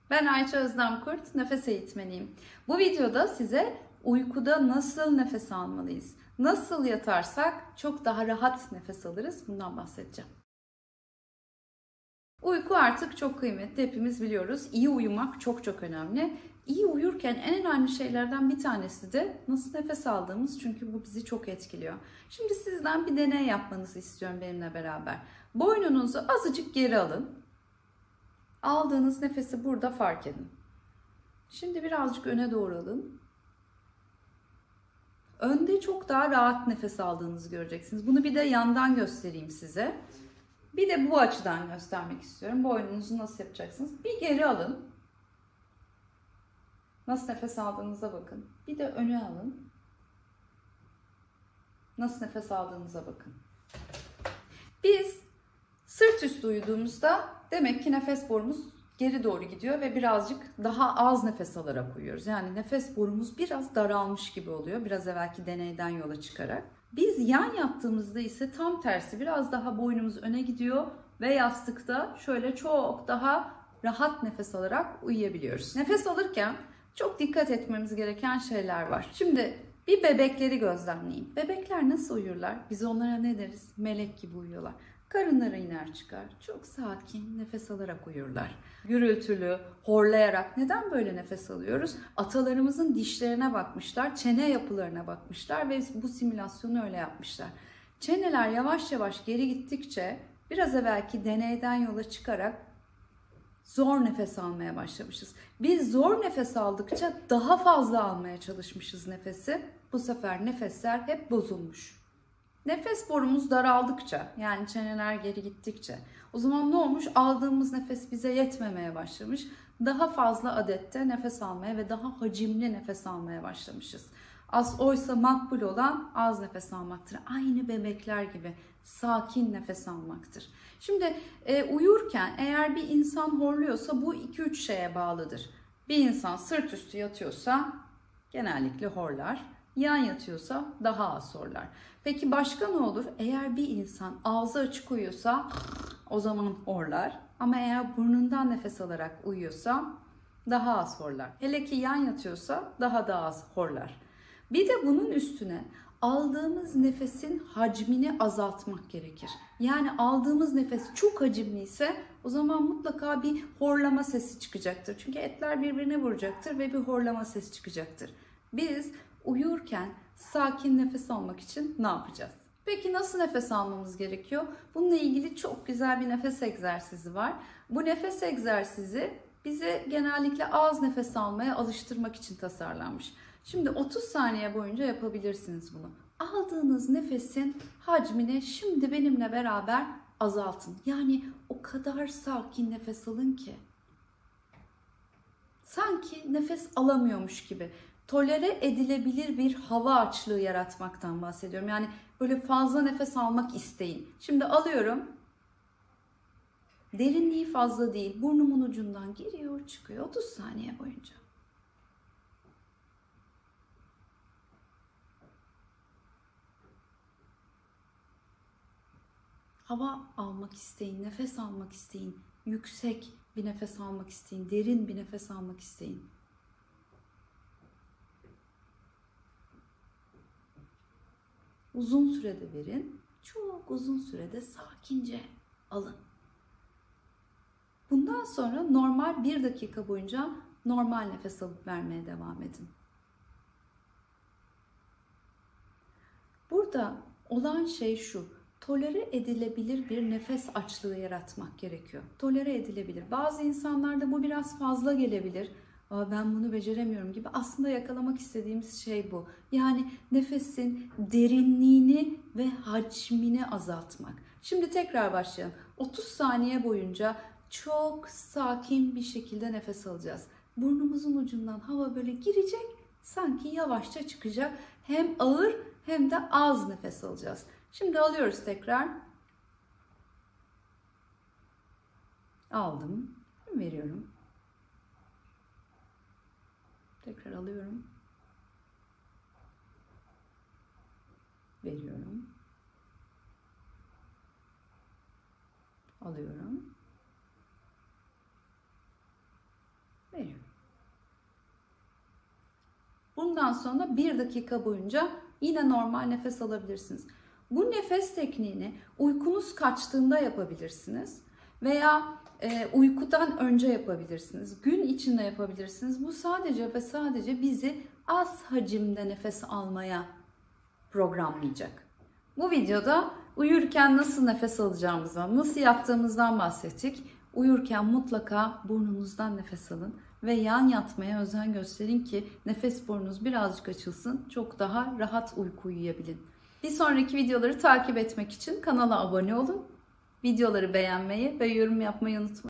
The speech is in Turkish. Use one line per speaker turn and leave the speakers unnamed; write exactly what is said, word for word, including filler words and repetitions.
Ben Ayça Özlem Kurt, nefes eğitmeniyim. Bu videoda size uykuda nasıl nefes almalıyız, nasıl yatarsak çok daha rahat nefes alırız bundan bahsedeceğim. Uyku artık çok kıymetli, hepimiz biliyoruz. İyi uyumak çok çok önemli. İyi uyurken en önemli şeylerden bir tanesi de nasıl nefes aldığımız, çünkü bu bizi çok etkiliyor. Şimdi sizden bir deney yapmanızı istiyorum benimle beraber. Boynunuzu azıcık geri alın. Aldığınız nefesi burada fark edin. Şimdi birazcık öne doğru alın. Önde çok daha rahat nefes aldığınızı göreceksiniz. Bunu bir de yandan göstereyim size. Bir de bu açıdan göstermek istiyorum. Boynunuzu nasıl yapacaksınız? Bir geri alın. Nasıl nefes aldığınıza bakın. Bir de öne alın. Nasıl nefes aldığınıza bakın. Biz sırt üstü uyuduğumuzda demek ki nefes borumuz geri doğru gidiyor ve birazcık daha az nefes alarak uyuyoruz. Yani nefes borumuz biraz daralmış gibi oluyor. Biraz evvelki deneyden yola çıkarak. Biz yan yattığımızda ise tam tersi, biraz daha boynumuz öne gidiyor ve yastıkta şöyle çok daha rahat nefes alarak uyuyabiliyoruz. Nefes alırken çok dikkat etmemiz gereken şeyler var. Şimdi bir bebekleri gözlemleyin. Bebekler nasıl uyurlar? Biz onlara ne deriz? Melek gibi uyuyorlar. Karınları iner çıkar. Çok sakin nefes alarak uyurlar. Gürültülü, horlayarak. Neden böyle nefes alıyoruz? Atalarımızın dişlerine bakmışlar, çene yapılarına bakmışlar ve bu simülasyonu öyle yapmışlar. Çeneler yavaş yavaş geri gittikçe biraz evvelki deneyden yola çıkarak zor nefes almaya başlamışız. Biz zor nefes aldıkça daha fazla almaya çalışmışız nefesi. Bu sefer nefesler hep bozulmuş. Nefes borumuz daraldıkça, yani çeneler geri gittikçe, o zaman ne olmuş? Aldığımız nefes bize yetmemeye başlamış. Daha fazla adette nefes almaya ve daha hacimli nefes almaya başlamışız. Az oysa makbul olan az nefes almaktır. Aynı bebekler gibi sakin nefes almaktır. Şimdi e, uyurken eğer bir insan horluyorsa bu iki üç şeye bağlıdır. Bir insan sırt üstü yatıyorsa genellikle horlar. Yan yatıyorsa daha az horlar. Peki başka ne olur? Eğer bir insan ağzı açık uyuyorsa o zaman horlar. Ama eğer burnundan nefes alarak uyuyorsa daha az horlar. Hele ki yan yatıyorsa daha da az horlar. Bir de bunun üstüne aldığımız nefesin hacmini azaltmak gerekir. Yani aldığımız nefes çok hacimli ise o zaman mutlaka bir horlama sesi çıkacaktır. Çünkü etler birbirine vuracaktır ve bir horlama sesi çıkacaktır. Biz uyurken sakin nefes almak için ne yapacağız? Peki nasıl nefes almamız gerekiyor? Bununla ilgili çok güzel bir nefes egzersizi var. Bu nefes egzersizi bize genellikle az nefes almaya alıştırmak için tasarlanmış. Şimdi otuz saniye boyunca yapabilirsiniz bunu. Aldığınız nefesin hacmini şimdi benimle beraber azaltın. Yani o kadar sakin nefes alın ki sanki nefes alamıyormuş gibi. Tolere edilebilir bir hava açlığı yaratmaktan bahsediyorum. Yani böyle fazla nefes almak isteyin. Şimdi alıyorum. Derinliği fazla değil. Burnumun ucundan giriyor, çıkıyor otuz saniye boyunca. Hava almak isteyin, nefes almak isteyin. Yüksek bir nefes almak isteyin, derin bir nefes almak isteyin. Uzun sürede verin, çok uzun sürede sakince alın. Bundan sonra normal bir dakika boyunca normal nefes alıp vermeye devam edin. Burada olan şey şu, tolere edilebilir bir nefes açlığı yaratmak gerekiyor. Tolere edilebilir. Bazı insanlarda bu biraz fazla gelebilir. Ben bunu beceremiyorum gibi. Aslında yakalamak istediğimiz şey bu. Yani nefesin derinliğini ve hacmini azaltmak. Şimdi tekrar başlayalım. otuz saniye boyunca çok sakin bir şekilde nefes alacağız. Burnumuzun ucundan hava böyle girecek, sanki yavaşça çıkacak. Hem ağır hem de az nefes alacağız. Şimdi alıyoruz tekrar. Aldım. Veriyorum. Tekrar alıyorum. Veriyorum. Alıyorum. Bundan sonra bir dakika boyunca yine normal nefes alabilirsiniz. Bu nefes tekniğini uykunuz kaçtığında yapabilirsiniz veya e, uykudan önce yapabilirsiniz. Gün içinde yapabilirsiniz. Bu sadece ve sadece bizi az hacimde nefes almaya programlayacak. Bu videoda uyurken nasıl nefes alacağımızdan, nasıl yaptığımızdan bahsettik. Uyurken mutlaka burnunuzdan nefes alın ve yan yatmaya özen gösterin ki nefes borunuz birazcık açılsın, çok daha rahat uyku uyuyabilin. Bir sonraki videoları takip etmek için kanala abone olun. Videoları beğenmeyi ve yorum yapmayı unutmayın.